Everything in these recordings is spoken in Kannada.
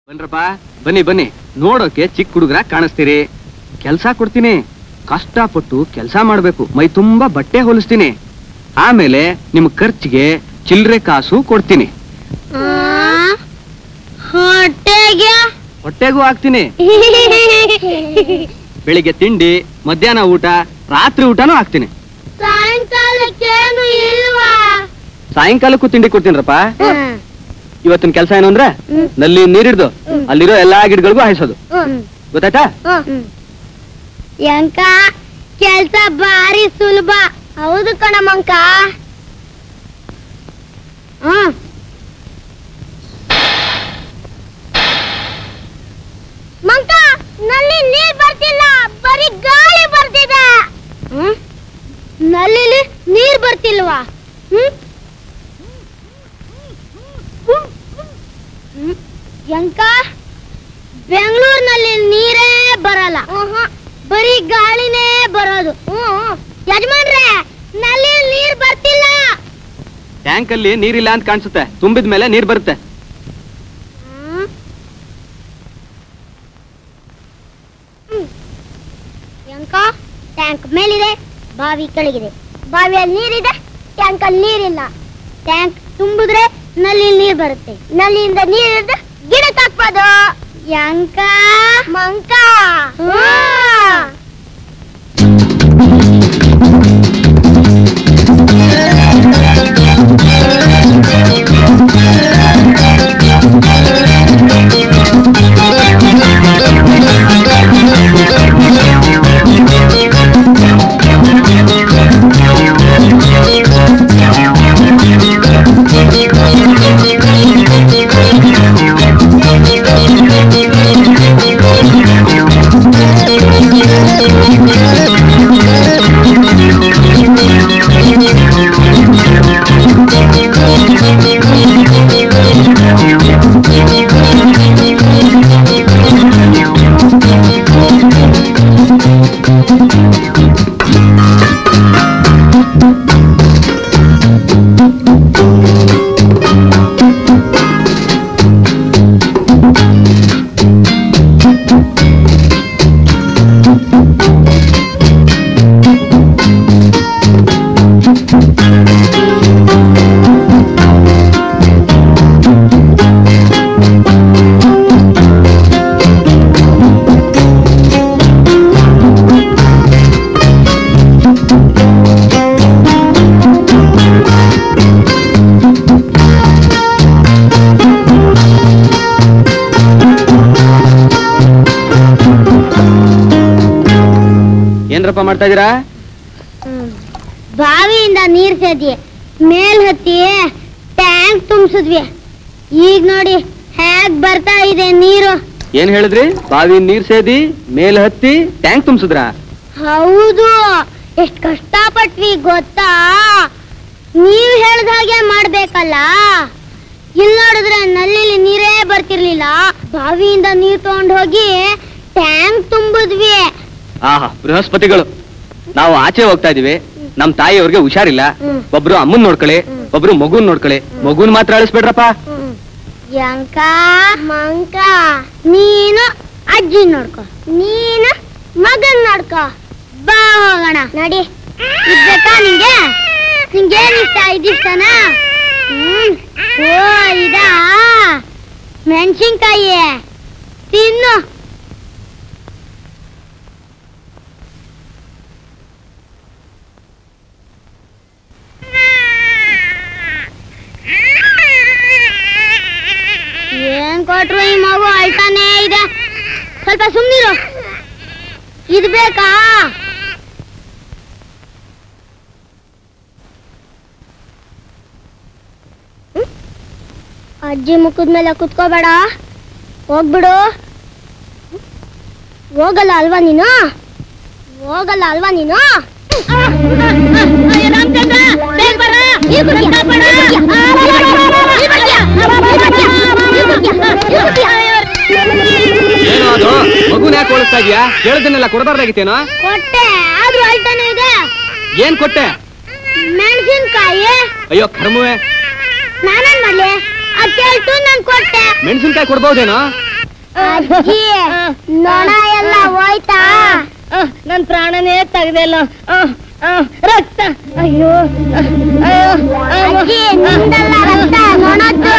ಬನ್ರಪ್ಪ ಬನ್ನಿ ಬನ್ನಿ ನೋಡೋಕೆ ಚಿಕ್ಕ ಹುಡುಗರ ಕಾಣಿಸ್ತೀರಿ. ಕೆಲಸ ಕೊಡ್ತೀನಿ, ಕಷ್ಟಪಟ್ಟು ಕೆಲಸ ಮಾಡ್ಬೇಕು, ಮೈ ತುಂಬಾ ಬಟ್ಟೆ ಹೊಲಿಸ್ತೀನಿ, ಆಮೇಲೆ ನಿಮ್ ಖರ್ಚಿಗೆ ಚಿಲ್ಲರೆ ಕಾಸು ಕೊಡ್ತೀನಿ. ಹೊಟ್ಟೆಗೂ ಹಾಕ್ತೀನಿ. ಬೆಳಿಗ್ಗೆ ತಿಂಡಿ, ಮಧ್ಯಾಹ್ನ ಊಟ, ರಾತ್ರಿ ಊಟನೂ ಹಾಕ್ತೀನಿ. ಸಾಯಂಕಾಲಕ್ಕೂ ತಿಂಡಿ ಕೊಡ್ತೀನಿರಪ್ಪ. ಇವತ್ತಿನ ಕೆಲಸ ಏನು ಅಂದ್ರೆ ನಲ್ಲಿ ನೀರಿಡ್ದು ಅಲ್ಲಿರೋ ಎಲ್ಲಾ ಗಿಡಗಳಿಗೂ ಹಾಯಿಸೋದು, ಗೊತ್ತಾಯ್ತಾ? ಯಂಕ ಕೆಲ್ಸ ಬಾರಿ ಸುಲಭ. ಹೌದು ಕಣಮಂಕ. ಮಂಕ, ನಲ್ಲಿ ನೀರ್ ಬರ್ತಿಲ್ಲ, ಬರೀ ಗಾಳಿ ಬರ್ತಿದೆ. ನಲ್ಲಿ ನೀರ್ ಬರ್ತಿಲ್ವಾ? ಯಂಕ, ಬೆಂಗಳೂರಿನಲ್ಲಿ ನೀರೇ ಬರಲ್ಲ, ಬರೀ ಗಾಳಿನೇ ಬರೋದು. ಯಜಮಾನ್ರೆ, ನಲ್ಲಿ ನೀರ್ ಬರ್ತಿಲ್ಲ. ಟ್ಯಾಂಕ್ ಅಲ್ಲಿ ನೀರಿಲ್ಲ ಅಂತ ಕಾಣಿಸುತ್ತೆ, ತುಂಬಿದ ಮೇಲೆ ನೀರ್ ಬರುತ್ತೆ. ಯಂಕ, ಟ್ಯಾಂಕ್ ಮೇಲಿದೆ, ಬಾವಿ ಕೆಳಗಿದೆ. ಬಾವಿಯಲ್ಲಿ ನೀರಿದೆ, ಟ್ಯಾಂಕ್ ಅಲ್ಲಿ ನೀರಿಲ್ಲ. ಟ್ಯಾಂಕ್ ತುಂಬಿದ್ರೆ ನಲ್ಲಿ ನೀರ್ ಬರುತ್ತೆ, ನಲ್ಲಿಯಿಂದ ನೀರಿದ್ರೆ ಗಿಡಕ್ಕೆ ಹಾಕ್ಬೋದು. ಯಂಕ ಮಂಕ. ಏನ್ರಪ್ಪ ಮಾಡ್ತಾ ಇದೀರಾ? ಬಾವಿಯಿಂದ ನೀರ್ ಸೇದಿ ಮೇಲ್ ಹತ್ತಿ ಟ್ಯಾಂಕ್ ತುಂಬಿಸಿದ್ವಿ. ಈಗ ನೋಡಿ ಹೇಗ್ ಬರ್ತಾ ಇದೆ ನೀರು. ಏನ್ ಹೇಳಿದ್ರಿ? ಬಾವಿ ನೀರ್ ಸೇದಿ ಮೇಲ್ ಹತ್ತಿ ಟ್ಯಾಂಕ್ ತುಂಬಿಸಿದ್ರ? ಹೌದು. ಎಷ್ಟ್ ಕಷ್ಟಪಟ್ವಿ ಗೊತ್ತಾ? ನೀವ್ ಹೇಳ್ದ ಹಾಗೆ ಮಾಡ್ಬೇಕಲ್ಲ. ಇಲ್ಲಿ ನೋಡಿದ್ರೆ ನಲ್ಲಿ ನೀರೇ ಬರ್ತಿರ್ಲಿಲ್ಲ, ಬಾವಿಯಿಂದ ನೀರ್ ತಗೊಂಡ್ ಹೋಗಿ ಟ್ಯಾಂಕ್ ತುಂಬಿದ್ವಿ. ಆಹಾ, ಬೃಹಸ್ಪತಿಗಳು. ನಾವು ಆಚೆ ಹೋಗ್ತಾ ಇದೀವಿ, ನಮ್ ತಾಯಿಯವ್ರಿಗೆ ಹುಷಾರಿಲ್ಲ, ಒಬ್ರು ಅಮ್ಮನ್ ನೋಡ್ಕೊಳ್ಳಿ, ಒಬ್ರು ಮಗುನ್ ನೋಡ್ಕೊಳ್ಳಿ. ಮಗುನ್ ಮಾತ್ರ ಅಳಿಸ್ಬೇಡ್ರಪ್ಪ. ಯಂಕ ಮಂಕ, ನೀನು ಅಜ್ಜಿ ನೋಡ್ಕೊ, ನೀನು ಮಗನ್ ನೋಡ್ಕೊ. ಬಾ ಹೋಗೋಣ. ನಡಿ. ಇದ್ಬೇಕಾ ನಿಂಗೆ? ನಿಂಗೇನ್ ಇಷ್ಟ? ಇದಿಷ್ಟನ? ಓ, ಇದಾ ಮೆಣಸಿನ್ಕಾಯಿ, ತಿನ್ನು. ಏನ್ ಕೊಟ್ರು ಈ ಮಗು ಅಳ್ತಾನೇ ಇದೆ. ಸ್ವಲ್ಪ ಸುಮ್ನಿರು. ಇದು ಬೇಕಾ? ಅಜ್ಜಿ ಮುಖದ ಮೇಲೆ ಕುತ್ಕೋಬೇಡ, ಹೋಗ್ಬಿಡು. ಹೋಗಲ್ಲ ಅಲ್ವಾ ನೀನು? ಹೋಗಲ್ಲ ಅಲ್ವಾ ನೀನು? ಏನು ಅದು? ಮಗುನ ಯಾಕೆ ಓಡಿಸ್ತಾ ಇದೀಯಾ? ಕೇಳದನ್ನೆಲ್ಲ ಕೊಡಬಾರ್ದಾಗಿತ್ತೇನೋ? ಕೊಟ್ಟೆ, ಆದ್ರೂ ಅಳ್ತಾನೆ ಇದೆ. ಏನ್ ಕೊಟ್ಟೆ? ಮೆಣಸಿನ್ಕಾಯಿ. ಅಯ್ಯೋ ಕರ್ಮುವೆ, ನಾನೇನ್ ಮಾಡ್ಲಿ? ಅದ್ ಕೇಳ್ತು ನಾನ್ ಕೊಟ್ಟೆ. ಮೆಣಸಿನ್ಕಾಯಿ ಕೊಡ್ಬಹುದೇನೋ? ಅಜ್ಜಿ ನೊಣ ಎಲ್ಲ ಹೋಯ್ತಾ? ನನ್ ಪ್ರಾಣನೇ ತೆಗ್ದಿಲ್ಲ. ರಕ್ತ ಅಯ್ಯೋ ಅಜ್ಜಿ ನಿಂದಲ್ಲ ರಕ್ತ ನೊಣದ್ದು.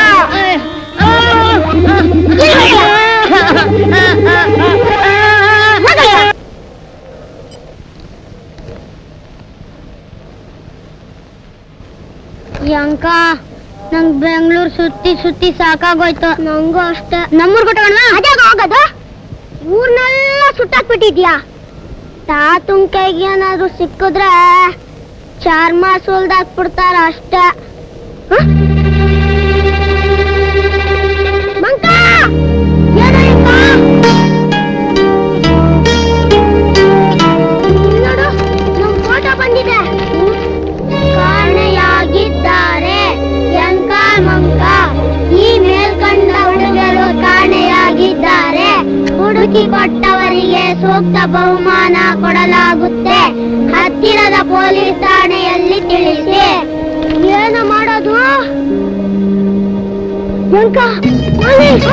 ಯಂಕ ನಂಗ್ ಬೆಂಗಳೂರು ಸುತ್ತಿ ಸುತ್ತಿ ಸಾಕಾಗೋಯ್ತು. ನಂಗೂ ಅಷ್ಟೇ. ನಮ್ಮೂರ್ ಕೊಟ್ಟವಣ್ಣ ಅದಾಗ ಹೋಗೋದು. ಊರ್ನೆಲ್ಲ ಸುಟ್ಟಾಕ್ಬಿಟ್ಟಿದ್ಯಾ? ತಾತುನ್ ಕೈಗೆ ಏನಾದ್ರು ಸಿಕ್ಕಿದ್ರೆ ಚರ್ಮ ಸುಲ್ದಾಕ್ಬಿಡ್ತಾರ ಅಷ್ಟೇ. ಮಂಕ ನೋಡು ನಮ್ ಫೋಟೋ ಬಂದಿದೆ. ಕಾಣೆಯಾಗಿದ್ದಾರೆ ಯಂಕ ಮಂಕ. ಈ ಮೇಲ್ಕಂಡ ಹುಡುಗರು ಕಾಣೆಯಾಗಿದ್ದಾರೆ. ಹುಡುಕಿ ಕೊಟ್ಟವರಿಗೆ ಸೂಕ್ತ ಬಹುಮಾನ ಕೊಡಲಾಗುತ್ತೆ. ಹತ್ತಿರದ ಪೊಲೀಸ್ ಠಾಣೆಯಲ್ಲಿ ತಿಳಿಸಿ. ಏನು ಮಾಡೋದು Yanka? Police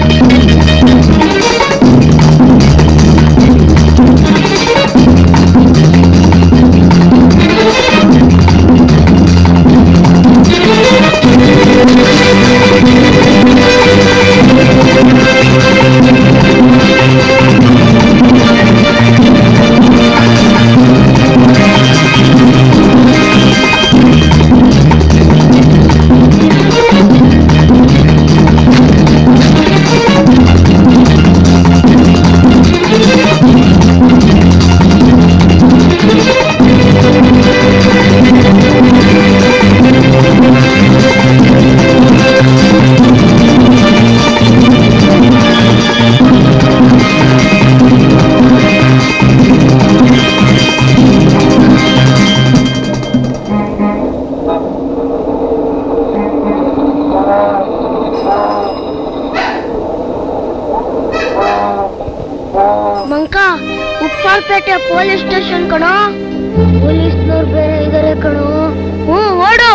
Upparpet police station ಕಣೋ. ಪೊಲೀಸ್ನವ್ರು ಬೇರೆ ಇದಾರೆ ಕಣೋ. ಓಡು.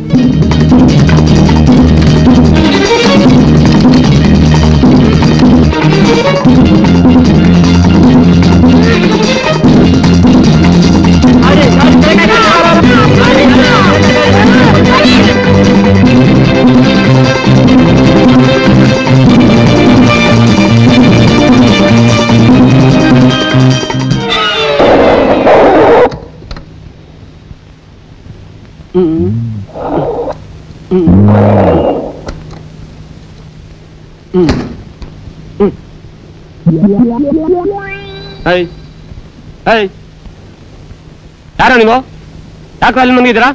ಯಾರೋ ನೀವು? ಯಾಕೆ ಅಲ್ಲಿ ಬಂದಿದ್ದೀರಾ?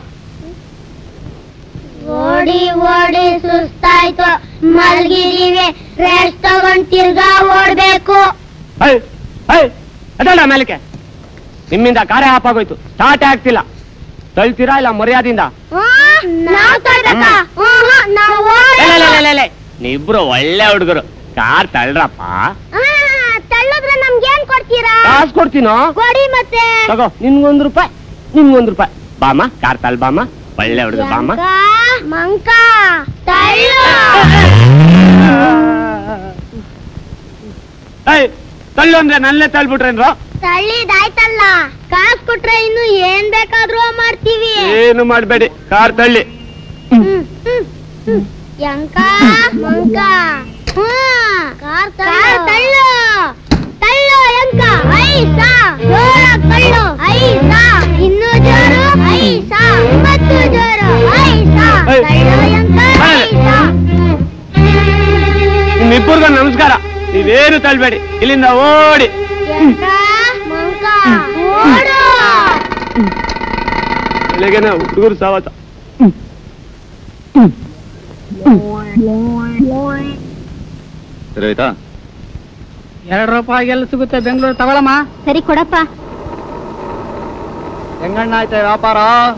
ಓಡಿ ಓಡಿ ಸುಸ್ತಾಯ್ತು, ಮಲ್ಗಿದೀವಿ. ರೆಸ್ಟ್ ತಗೊಂಡ್ ತಿರ್ಗಾ ಓಡ್ಬೇಕು. ಅದಲ್ಲ ಮೇಲಕ್ಕೆ. ನಿಮ್ಮಿಂದ ಕಾರ್ಯ ಆಗೋಯ್ತು. ಸ್ಟಾರ್ಟ್ ಆಗ್ತಿಲ್ಲ. ತಳ್ತೀರಾ ಇಲ್ಲ ಮರ್ಯಾದಿಂದ? ನೀವಿಬ್ರು ಒಳ್ಳೆ ಹುಡುಗರು. ಕಾರ್ ತಳ್ರಪ್ಪ. ತಳ್ಳದ್ರೆ ನಮ್ಗೇನ್ ಕೊಡ್ತೀರಾ? ಕಾಸು ಕೊಡ್ತೀನೋ? ಕೊಡಿ ಮತ್ತೆ. ತಗೋ, ನಿನ್ಗೊಂದು ರೂಪಾಯಿ, ನಿನ್ಗೊಂದು ರೂಪಾಯಿ. ಬಾಮ, ಕಾರ್ ತಳ್ ಬಾಮ. ಒಳ್ಳೆ ಹುಡುಗ ಬಾಮ. ಮಂಕ ತಳ್ಳು. ತಳ್ಳು ಅಂದ್ರೆ ನಲ್ಲೇ ತಳ್ಬಿಟ್ರೇನ್ರು? ತಳ್ಳಿದಾಯ್ತಲ್ಲ, ಕಾಸು ಕೊಟ್ರೆ ಇನ್ನು ಏನ್ ಬೇಕಾದ್ರೂ ಮಾಡ್ತೀವಿ. ಏನು ಮಾಡ್ಬೇಡಿ, ಕಾರ್ ತಳ್ಳಿ. ಯಂಕ ಮಂಕ ಕಾರ್ ತಳ್ಳು. ತಳ್ಳು ಯಂಕ. ಐಸಾ ಜೋರ ತಳ್ಳು. ಐಸಾ ಇನ್ನೂ ಜೋರು. ಐಸಾ ಮತ್ತು ಜೋರು. ಐಸಾ ತಳ್ಳು ಯಂಕ. ಐಸಾ. ನಿಮ್ಮಿಬ್ಬರಿಗೂ ನಮಸ್ಕಾರ. ನೀವೇನು ತಳ್ಬೇಡಿ, ಇಲ್ಲಿಂದ ಓಡಿ. ಯಂಕ ಮಂಕ ಓಡು. ಬೆಳಗ್ಗೆನ ಹುಡುಗರು ಸಾವತ. ಸರಿ ಆಯ್ತಾ? 2 ರೂಪಾಯಿಗೆಲ್ಲ ಸಿಗುತ್ತೆ ಬೆಂಗಳೂರು. ತಗೊಳಮ್ಮ. ಸರಿ ಕೊಡಪ್ಪ. ಹೆಂಗಣ್ಣ ಆಯ್ತಾ ವ್ಯಾಪಾರ?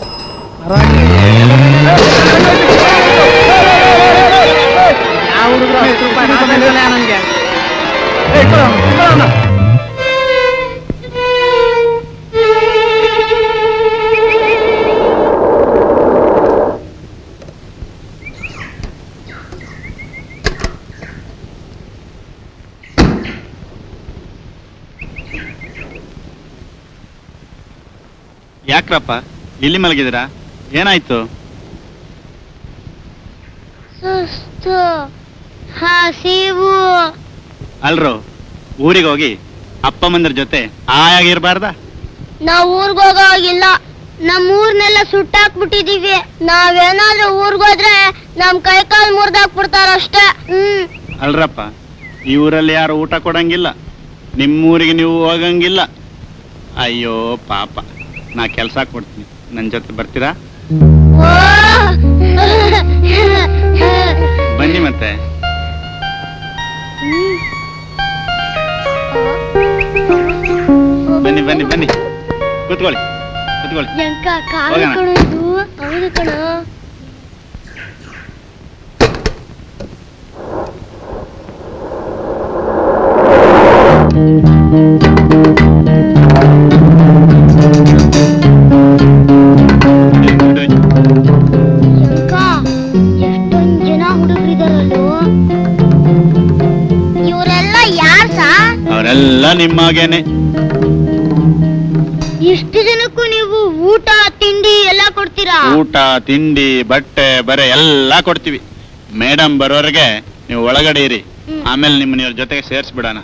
ಯಾವ ಹುಡುಗರು 10 ರೂಪಾಯಿ ನನಗೆ? ಯಾಕ್ರಪ್ಪ ಇಲ್ಲಿ ಮಲಗಿದ್ದೀರಾ? ಏನಾಯ್ತು? ಸುಸ್ತು, ಹಸಿವು. ಅಲ್ರೋ, ಊರಿಗೆ ಹೋಗಿ ಅಪ್ಪ ಮಂದ್ರ ಜೊತೆ ಆಯಾಗಿರ್ಬಾರ್ದ? ನಾವ್ ಊರ್ಗ್ ಹೋಗೋಗಿಲ್ಲ, ನಮ್ ಊರ್ನೆಲ್ಲ ಸುಟ್ಟಾಕ್ಬಿಟ್ಟಿದೀವಿ. ನಾವೇನಾದ್ರೂ ಊರ್ಗೋದ್ರೆ ನಮ್ ಕೈ ಕಾಲ್ ಮುರ್ದಾಕ್ಬಿಡ್ತಾರಷ್ಟೇ. ಅಲ್ರಪ್ಪ, ಈ ಊರಲ್ಲಿ ಯಾರು ಊಟ ಕೊಡಂಗಿಲ್ಲ, ನಿಮ್ಮೂರಿಗೆ ನೀವು ಹೋಗಂಗಿಲ್ಲ. ಅಯ್ಯೋ ಪಾಪ, ನಾ ಕೆಲ್ಸ ಕೊಡ್ತೀನಿ, ನನ್ ಜೊತೆ ಬರ್ತೀರಾ? ಬನ್ನಿ ಮತ್ತೆ. ಬನ್ನಿ ಬನ್ನಿ ಬನ್ನಿ, ಕೂತ್ಕೊಳ್ಳಿ ಕೂತ್ಕೊಳ್ಳಿ. ಹೌದು ಕಣ. ಎಷ್ಟೊಂದ್ ಜನ ಹುಡುಗರಿದಾರಲ್ಲೋ, ಇವರೆಲ್ಲ ಯಾರ್ ಸಾ? ಅವರೆಲ್ಲ ನಿಮ್ಮಾಗೇನೆ. ಎಷ್ಟು ಜನಕ್ಕೂ ನೀವು ಊಟ ತಿಂಡಿ ಎಲ್ಲ ಕೊಡ್ತೀರಾ? ಊಟ ತಿಂಡಿ ಬಟ್ಟೆ ಬರೆ ಎಲ್ಲ ಕೊಡ್ತೀವಿ. ಮೇಡಮ್ ಬರೋರಿಗೆ ನೀವು ಒಳಗಡೆ ಇರಿ, ಆಮೇಲೆ ನಿಮ್ಮನ್ನ ಇವ್ರ ಜೊತೆಗೆ ಸೇರ್ಸ್ಬಿಡೋಣ.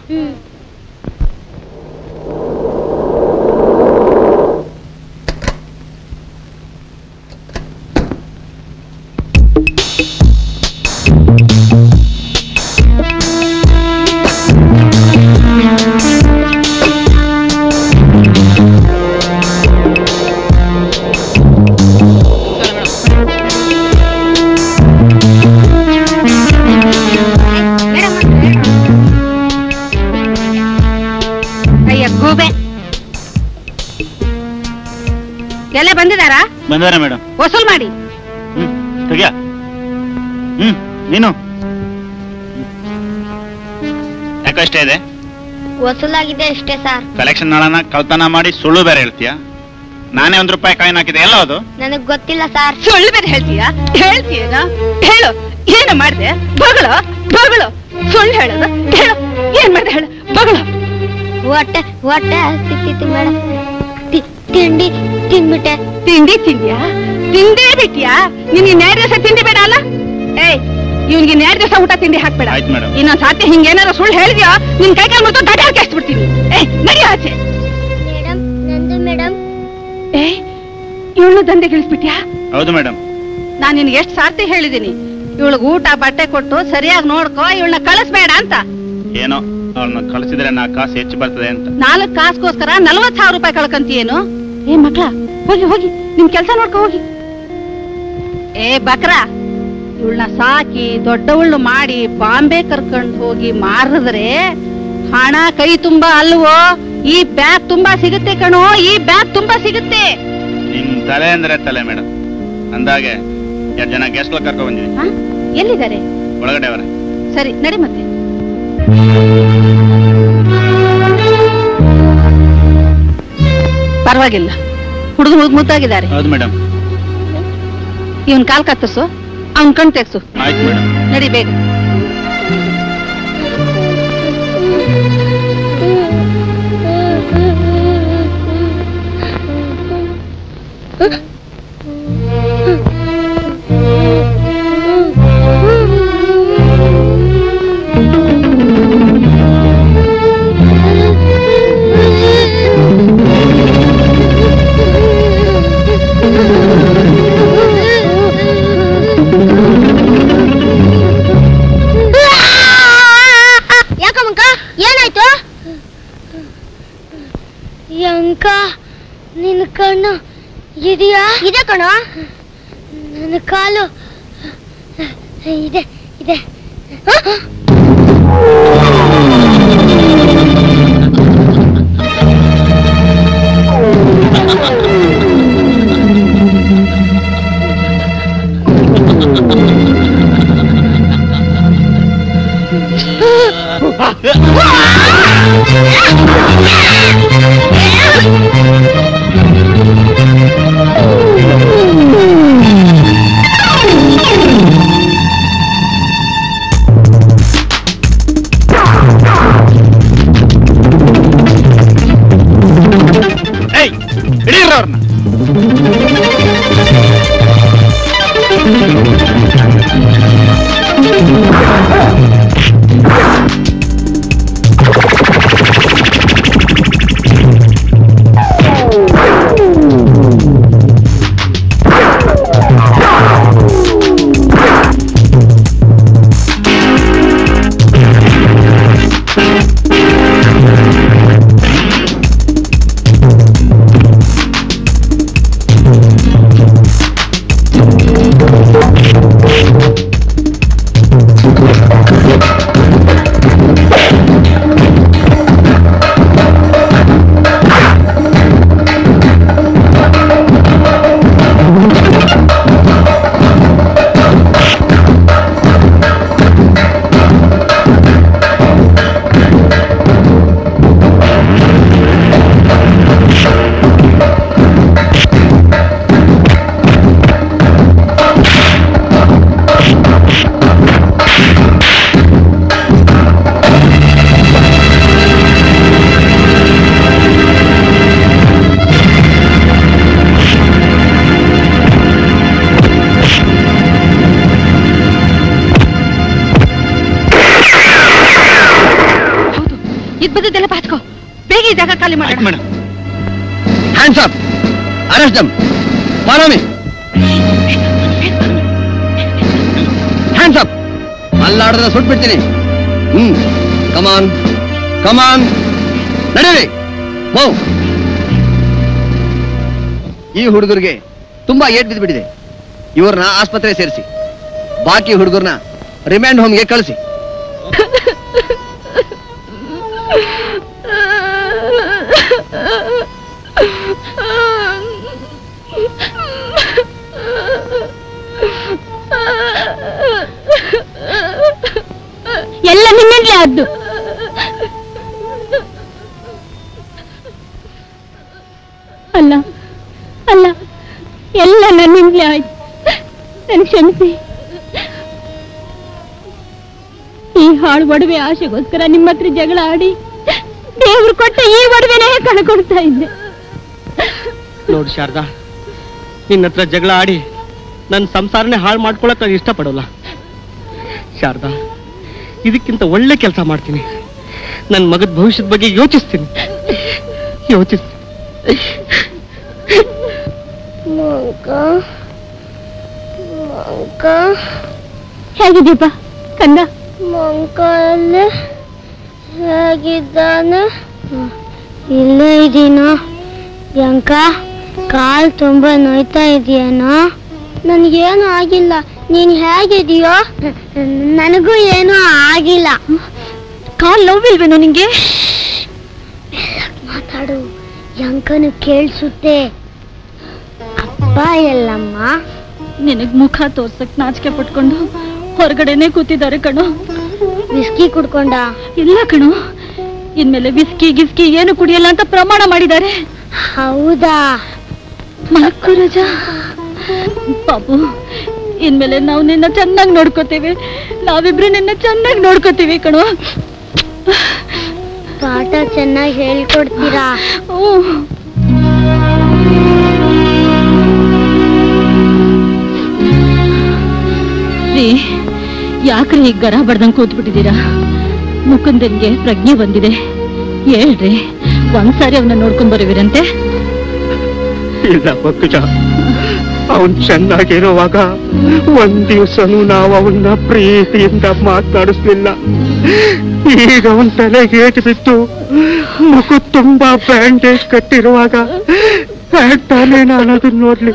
ಎಲ್ಲ ಬಂದಿದಾರಾ? ಬಂದಾರ ಮೇಡಮ್. ವಸೂಲ್ ಮಾಡಿ. ತೆಗಿಯ. ನೀನು ಯಾಕೋ ಅಷ್ಟೇ ಇದೆ? ವಸೂಲಾಗಿದೆ ಅಷ್ಟೇ ಸರ್. ಕಲೆಕ್ಷನ್ ನಾಳನ್ನ ಕಳ್ತನ ಮಾಡಿ ಸುಳ್ಳು ಬೇರೆ ಹೇಳ್ತೀಯಾ? ನಾನೇ ₹1 ಕಾಯಿನ್ ಹಾಕಿದೆ, ಎಲ್ಲ ಅದು ನನಗ್ ಗೊತ್ತಿಲ್ಲ ಸರ್. ಸುಳ್ಳು ಬೇರೆ ಹೇಳ್ತೀಯಾ? ಹೇಳ್ತೀಯೇನೋ? ಹೇಳು, ಏನು ಮಾಡಿದೆ? ಬಗಳು ಬಗಳು, ಸುಳ್ಳು ಹೇಳೋದು ಹೇಳು, ಏನ್ ಮಾಡಿದೆ ಹೇಳು, ಬಗಳು. ಹೊಟ್ಟೆ ಹೊಟ್ಟೆ ಸಿಕ್ತಿತ್ತು ಮೇಡಮ್, ತಿಂಡಿ ತಿನ್ಬಿಟ್ಟೆ. ತಿಂಡಿ ತಿಂದ್ಯಾ? ತಿಂದೇ ಬಿಟ್ಯಾ? ನಿನ್ಗೆ 2 ದಿವಸ ತಿಂಡಿ ಬೇಡ ಅಲ್ಲ? ಏಯ್, ಇವ್ನಿಗೆ 2 ದಿವಸ ಊಟ ತಿಂಡಿ ಹಾಕ್ಬೇಡ. ಇನ್ನೊಂದ್ ಸಾಧ್ಯ ಹಿಂಗೇನಾದ್ರು ಸುಳ್ಳು ಹೇಳಿದ್ಯಾ ನಿನ್ ಕೈ ಕಾಲ್ ಮತ್ತು ದಡ್ಡ ಹಾಕಿ ಹಾಕ್ಬಿಡ್ತೀನಿ. ಏಯ್, ನಡಿ ಆಚೆ. ಮೇಡಮ್, ನಂದು ಮೇಡಮ್. ಏಯ್, ಇವಳು ದಂಧೆ ಗಿಳಿಸ್ಬಿಟ್ಯಾ? ಹೌದು ಮೇಡಮ್. ನಾನ್ ನಿನ್ಗೆ ಎಷ್ಟು ಸಾರ್ತಿ ಹೇಳಿದೀನಿ, ಇವಳಿಗೆ ಊಟ ಬಟ್ಟೆ ಕೊಟ್ಟು ಸರಿಯಾಗಿ ನೋಡ್ಕೋ, ಇವಳನ್ನ ಕಳಿಸ್ಬೇಡ ಅಂತ. ಏನೋ ಅವ್ರನ್ನ ಕಳಿಸಿದ್ರೆ 4 ಕಾಸು ಹೆಚ್ಚು ಬರ್ತದೆ ಅಂತ. 4 ಕಾಸ್ಗೋಸ್ಕರ 40,000 ರೂಪಾಯಿ ಕಳ್ಕಂತೀಯೇನು? ಏ ಮಕ್ಳ, ಹೋಗಿ ಹೋಗಿ ನಿಮ್ ಕೆಲ್ಸ ನೋಡ್ಕೊ ಹೋಗಿ. ಏ ಬಕ್ರ, ಇವಳನ್ನ ಸಾಕಿ ದೊಡ್ಡವಳು ಮಾಡಿ ಬಾಂಬೆ ಕರ್ಕೊಂಡು ಹೋಗಿ ಮಾರಿದ್ರೆ ಹಣ ಕೈ ತುಂಬಾ ಅಲ್ವೋ, ಈ ಬ್ಯಾಗ್ ತುಂಬಾ ಸಿಗುತ್ತೆ ಕಣೋ, ಈ ಬ್ಯಾಗ್ ತುಂಬಾ ಸಿಗುತ್ತೆ. ನಿಮ್ ತಲೆ ಅಂದ್ರೆ ತಲೆ ಮೇಡಮ್. ಅಂದಾಗೆ 2 ಜನ ಗೆಸ್ಟ್ ಕರ್ಕೊಂಡ್ ಬಂದಿದ್ದೀನಿ. ಎಲ್ಲಿದ್ದಾರೆ? ಒಳಗಡೆ ಅವರ. ಸರಿ, ನಡಿ ಮತ್ತೆ. ಪರವಾಗಿಲ್ಲ, ಹುಡುಗ ಮುದ್ದಾಗಿದ್ದಾರೆ. ಹೌದು ಮೇಡಮ್. ಇವನ್ ಕಾಲ್ ಕತ್ತರಿಸು, ಅವನ್ ಕಣ್ ತೆಗ್ಸು. ಆಯ್ತು ಮೇಡಮ್. ನಡಿ ಬೇಗ. ನಿನ್ನ ಕಣ್ಣು ಇದೆಯಾ? ಇದೆ ಕಣೋ. ನನ್ನ ಕಾಲು ಇದೆ ಇದೆ. ಬಂದದ್ದೆಲ್ಲ ಬಾಚ್ಕೋ. ಬೇಗ ಈ ಜಾಗ ಖಾಲಿ ಮಾಡಿ. Madam, hands up, arrest them, follow me. Hands up, ಅಲ್ಲಾಡಿದ್ರೆ ಸುಟ್ಬಿಡ್ತೀನಿ. ಕಮಾನ್ ಕಮಾನ್, ನಡೀರಿ. ಈ ಹುಡುಗರಿಗೆ ತುಂಬಾ ಏಟ್ ಬಿದ್ದುಬಿಟ್ಟಿದೆ. ಇವ್ರನ್ನ ಆಸ್ಪತ್ರೆ ಸೇರಿಸಿ, ಬಾಕಿ ಹುಡುಗರನ್ನ ರಿಮ್ಯಾಂಡ್ ಹೋಮ್ಗೆ ಕಳಿಸಿ. ಎಲ್ಲ ನಿನ್ನಿಂದಲೇ ಆದ್ದು. ಅಲ್ಲ ಅಲ್ಲ, ಎಲ್ಲ ನನ್ನಿಂದಲೇ ಆಯ್ತು. ನನ್ ಕ್ಷಮಿಸಿ. ಈ ಹಾಳು ಒಡವೆ ಆಶೆಗೋಸ್ಕರ ನಿಮ್ಮ ಹತ್ರ ಜಗಳ ಆಡಿ ದೇವ್ರು ಕೊಟ್ಟ ಈ ಒಡವೆನೇ ಕಳ್ಕೊಡ್ತಾ ಇದ್ದೆ. ನೋಡು ಶಾರದಾ, ನಿನ್ನ ಹತ್ರ ಜಗಳ ಆಡಿ ನನ್ನ ಸಂಸಾರನೇ ಹಾಳು ಮಾಡ್ಕೊಳಕ್ ನಾನು ಇಷ್ಟಪಡೋಲ್ಲ. ಶಾರದಾ, ಇದಕ್ಕಿಂತ ಒಳ್ಳೆ ಕೆಲಸ ಮಾಡ್ತೀನಿ. ನನ್ನ ಮಗದ ಭವಿಷ್ಯದ ಬಗ್ಗೆ ಯೋಚಿಸ್ತೀನಿ. ಹೇಗಿದ್ದೀಪ ಕಂದ? ಮಂಕಲ್ಲಿ ಹೇಗಿದ್ದಾನೆ? ಇಲ್ಲೇ ಇದೀನೋ? ಯಂಕ, ಕಾಲ್ ತುಂಬಾ ನೋಯ್ತಾ ಇದೆಯೇನೋ? ನನಗೇನು ಆಗಿಲ್ಲ. ನೀನ್ ಹೇಗಿದೀಯೋ? ನನಗೂ ಏನೂ ಆಗಿಲ್ಲ. ಕಾಲ್ ನೋವಿಲ್ವೇನೋ ನಿಂಗೆ? ಮಾತಾಡು, ಯಂಕನು ಕೇಳಿಸುತ್ತೆ. ಅಪ್ಪ ಎಲ್ಲಮ್ಮ? ನಿನಗ್ ಮುಖ ತೋರ್ಸಕ್ ನಾಚಿಕೆ ಪಟ್ಕೊಂಡು ಹೊರಗಡೆನೆ ಕೂತಿದ್ದಾರೆ ಕಣೋ. ವಿಸ್ಕಿ ಕುಡ್ಕೊಂಡ? ಇಲ್ಲ ಕಣೋ, ಇನ್ಮೇಲೆ ವಿಸ್ಕಿ ಗಿಸ್ಕಿ ಏನು ಕುಡಿಯಲ್ಲ ಅಂತ ಪ್ರಮಾಣ ಮಾಡಿದ್ದಾರೆ. ಹೌದಾ? ಮಕ್ಕಳು ರಜಾ ಬಾಬು, ಇನ್ಮೇಲೆ ನಾವು ನಿನ್ನ ಚೆನ್ನಾಗಿ ನೋಡ್ಕೋತೀವಿ. ನಾವಿಬ್ರು ನಿನ್ನ ಚೆನ್ನಾಗಿ ನೋಡ್ಕೋತೀವಿ ಕಣೋ. ಪಾಠ ಚೆನ್ನಾಗಿ ಹೇಳ್ಕೊಡ್ತೀರಾ? ರೀ, ಯಾಕ್ರಿ ಈಗ ಗರ ಬಡ್ದಂಗ್ ಕೂತ್ಬಿಟ್ಟಿದ್ದೀರಾ? ಮುಕುಂದನ್ಗೆ ಪ್ರಜ್ಞೆ ಬಂದಿದೆ. ಹೇಳ್ರಿ, ಒಂದ್ಸಾರಿ ಅವನ್ನ ನೋಡ್ಕೊಂಡ್ ಬರುವಿರಂತೆ. ಇಲ್ಲ ಪಕ್ಕಜ, ಅವನ್ ಚೆನ್ನಾಗಿರುವಾಗ ಒಂದ್ ದಿವ್ಸನೂ ನಾವು ಅವನ್ನ ಪ್ರೀತಿಯಿಂದ ಮಾತಾಡಿಸ್ಲಿಲ್ಲ. ಈಗ ಅವನ್ ತಲೆಗೆ ಏಟು ಬಿತ್ತು, ಮುಖ ತುಂಬಾ ಬ್ಯಾಂಡೇಜ್ ಕಟ್ಟಿರುವಾಗ ತಾನೇ ನಾನು ಅದನ್ನ ನೋಡ್ಲಿ.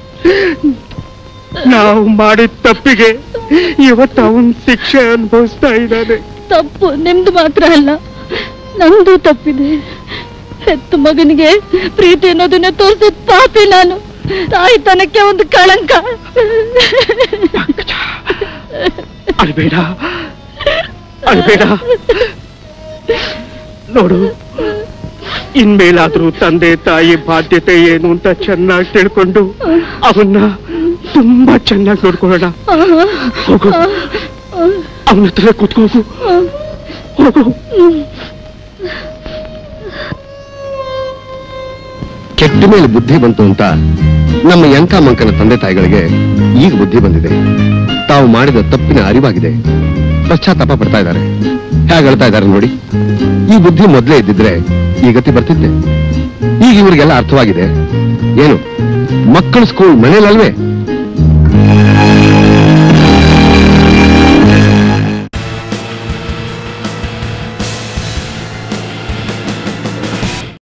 ನಾವು ಮಾಡಿದ ತಪ್ಪಿಗೆ ಇವತ್ತು ಅವನ್ ಶಿಕ್ಷೆ ಅನುಭವಿಸ್ತಾ ಇದ್ದಾನೆ. ತಪ್ಪು ನಿಮ್ದು ಮಾತ್ರ ಅಲ್ಲ, ನಮ್ದು ತಪ್ಪಿದೆ. ಹೆತ್ತು ಮಗನಿಗೆ ಪ್ರೀತಿ ಅನ್ನೋದನ್ನ ತೋರಿಸಿದ ಪಾಪಿ ನಾನು. ತಾಯಿತನಕ್ಕೆ ಒಂದು ಕಳಂಕ. ಅಳ್ಬೇಡ ಅಳ್ಬೇಡ. ನೋಡು, ಇನ್ಮೇಲಾದ್ರೂ ತಂದೆ ತಾಯಿ ಬಾಧ್ಯತೆ ಏನು ಅಂತ ಚೆನ್ನಾಗಿ ತಿಳ್ಕೊಂಡು ಅವನ್ನ ತುಂಬಾ ಚೆನ್ನಾಗಿ ನೋಡ್ಕೊಳ್ಳೋಣ. ಹೋಗು, ಅವನ ಹತ್ರ ಕೂತ್ಕೋಗು, ಹೋಗು. ಕೆಟ್ಟ ಮೇಲೆ ಬುದ್ಧಿ ಬಂತು ಅಂತ ನಮ್ಮ ಯಂಕ ಮಂಕನ ತಂದೆ ತಾಯಿಗಳಿಗೆ ಈಗ ಬುದ್ಧಿ ಬಂದಿದೆ. ತಾವು ಮಾಡಿದ ತಪ್ಪಿನ ಅರಿವಾಗಿದೆ. ಪಶ್ಚಾತ್ತಾಪ ಪಡ್ತಾ ಇದ್ದಾರೆ. ಹೇಗೆ ಹೇಳ್ತಾ ಇದ್ದಾರೆ ನೋಡಿ. ಈ ಬುದ್ಧಿ ಮೊದಲೇ ಇದ್ದಿದ್ರೆ ಈ ಗತಿ ಬರ್ತಿದ್ದೆ. ಈಗ ಇವ್ರಿಗೆಲ್ಲ ಅರ್ಥವಾಗಿದೆ. ಏನು, ಮಕ್ಕಳ ಸ್ಕೂಲ್ ಮನೇಲಲ್ವೇ